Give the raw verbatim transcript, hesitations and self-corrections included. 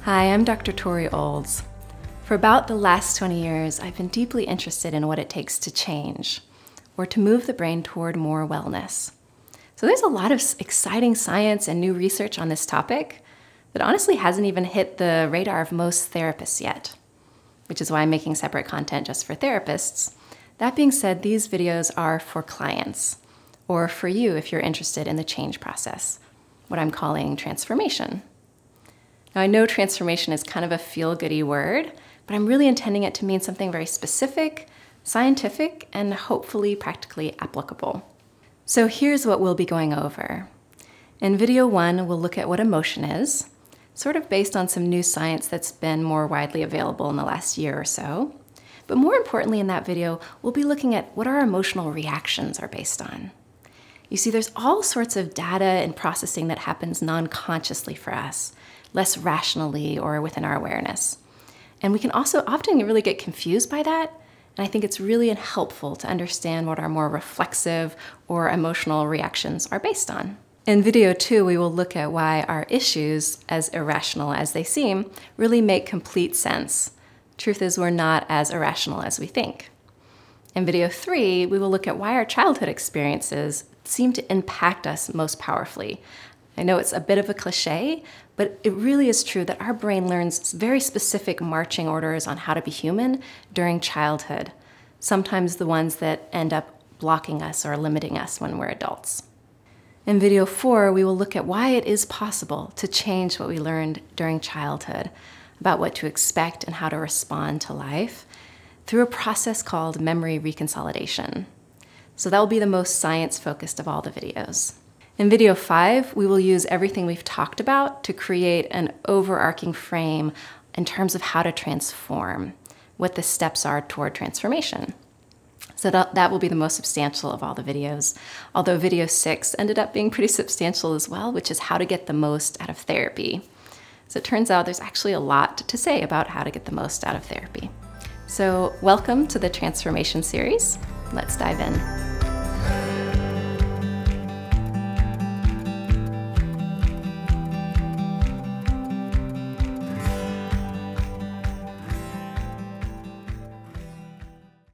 Hi, I'm Doctor Tori Olds. For about the last twenty years, I've been deeply interested in what it takes to change, or to move the brain toward more wellness. So there's a lot of exciting science and new research on this topic that honestly hasn't even hit the radar of most therapists yet, which is why I'm making separate content just for therapists. That being said, these videos are for clients, or for you if you're interested in the change process, what I'm calling transformation. Now, I know transformation is kind of a feel-goody word, but I'm really intending it to mean something very specific, scientific, and hopefully practically applicable. So here's what we'll be going over. In video one, we'll look at what emotion is, sort of based on some new science that's been more widely available in the last year or so. But more importantly in that video, we'll be looking at what our emotional reactions are based on. You see, there's all sorts of data and processing that happens non-consciously for us, less rationally or within our awareness. And we can also often really get confused by that, and I think it's really helpful to understand what our more reflexive or emotional reactions are based on. In video two, we will look at why our issues, as irrational as they seem, really make complete sense. Truth is, we're not as irrational as we think. In video three, we will look at why our childhood experiences seem to impact us most powerfully. I know it's a bit of a cliche, but it really is true that our brain learns very specific marching orders on how to be human during childhood, sometimes the ones that end up blocking us or limiting us when we're adults. In video four, we will look at why it is possible to change what we learned during childhood, about what to expect and how to respond to life, through a process called memory reconsolidation. So that will be the most science-focused of all the videos. In video five, we will use everything we've talked about to create an overarching frame in terms of how to transform, what the steps are toward transformation. So that, that will be the most substantial of all the videos, although video six ended up being pretty substantial as well, which is how to get the most out of therapy. So it turns out there's actually a lot to say about how to get the most out of therapy. So welcome to the Transformation series. Let's dive in.